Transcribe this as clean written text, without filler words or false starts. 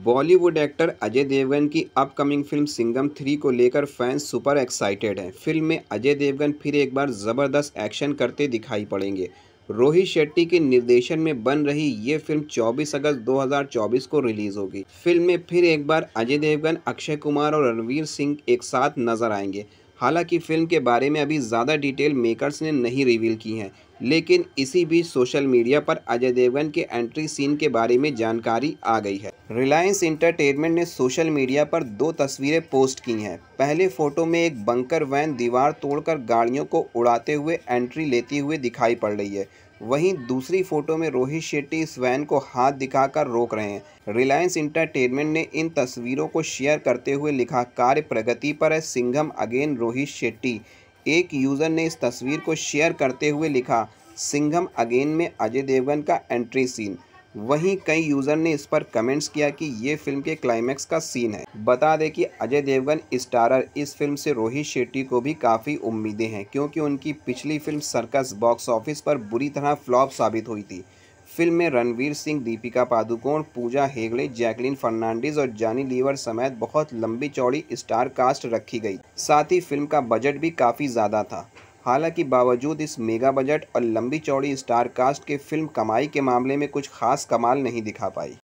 Bollywood actor Ajay Devgan की upcoming film Singham 3 को लेकर फैंस सुपर एक्साइटेड हैं। फिल्म में अजय देवगन फिर एक बार जबरदस्त एक्शन करते दिखाई पड़ेंगे। रोहित शेट्टी के निर्देशन में बन रही ये फिल्म 24 अगस्त 2024 को रिलीज होगी। फिल्म में फिर एक बार अजय देवगन, अक्षय कुमार और रणवीर सिंह एक साथ नजर आएंगे। हालांकि फिल्म के बारे में अभी ज़्यादा डिटेल मेकर्स ने नहीं रिवील की हैं, लेकिन इसी बीच सोशल मीडिया पर अजय देवगन के एंट्री सीन के बारे में जानकारी आ गई है। रिलायंस एंटरटेनमेंट ने सोशल मीडिया पर दो तस्वीरें पोस्ट की हैं। पहले फोटो में एक बंकर वैन दीवार तोड़कर गाड़ियों को उड़ाते हुए एंट्री लेती हुए दिखाई पड़ रही है। वहीं दूसरी फोटो में रोहित शेट्टी इस वैन को हाथ दिखाकर रोक रहे हैं। रिलायंस एंटरटेनमेंट ने इन तस्वीरों को शेयर करते हुए लिखा, कार्य प्रगति पर है सिंघम अगेन रोहित शेट्टी। एक यूज़र ने इस तस्वीर को शेयर करते हुए लिखा, सिंघम अगेन में अजय देवगन का एंट्री सीन। वहीं कई यूज़र ने इस पर कमेंट्स किया कि ये फिल्म के क्लाइमैक्स का सीन है। बता दें कि अजय देवगन स्टारर इस फिल्म से रोहित शेट्टी को भी काफ़ी उम्मीदें हैं, क्योंकि उनकी पिछली फिल्म सर्कस बॉक्स ऑफिस पर बुरी तरह फ्लॉप साबित हुई थी। फिल्म में रणवीर सिंह, दीपिका पादुकोण, पूजा हेगड़े, जैकलीन फर्नांडीज और जॉनी लीवर समेत बहुत लंबी चौड़ी स्टार कास्ट रखी गई। साथ ही फिल्म का बजट भी काफ़ी ज़्यादा था। हालांकि बावजूद इस मेगा बजट और लंबी चौड़ी स्टार कास्ट के फिल्म कमाई के मामले में कुछ खास कमाल नहीं दिखा पाई।